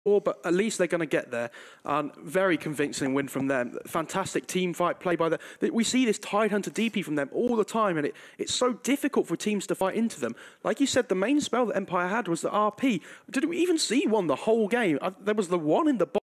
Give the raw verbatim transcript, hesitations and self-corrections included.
but at least they're going to get there. Um, very convincing win from them. Fantastic team fight play by them. We see this Tidehunter D P from them all the time, and it, it's so difficult for teams to fight into them. Like you said, the main spell that Empire had was the R P. Did we even see one the whole game? Uh, there was the one in the